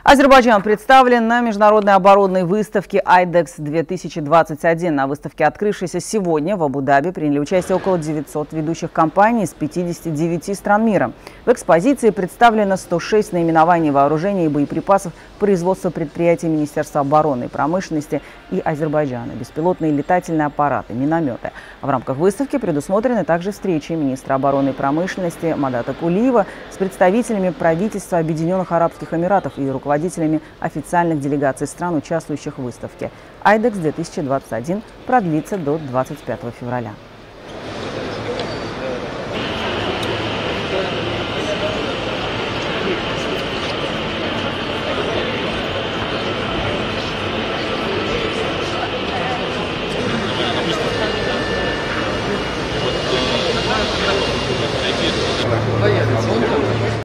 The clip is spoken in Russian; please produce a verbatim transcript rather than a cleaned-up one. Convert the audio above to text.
Азербайджан представлен на международной оборонной выставке айдекс две тысячи двадцать один. На выставке, открывшейся сегодня в Абу-Даби, приняли участие около девятисот ведущих компаний из пятидесяти девяти стран мира. В экспозиции представлено сто шесть наименований вооружений и боеприпасов производства предприятий Министерства обороны и промышленности и Азербайджана, беспилотные летательные аппараты, минометы. В рамках выставки предусмотрены также встречи министра обороны и промышленности Мадата Кулиева с представителями правительства Объединенных Арабских Эмиратов и руководителями официальных делегаций стран, участвующих в выставке. айдекс две тысячи двадцать один продлится до двадцать пятого февраля.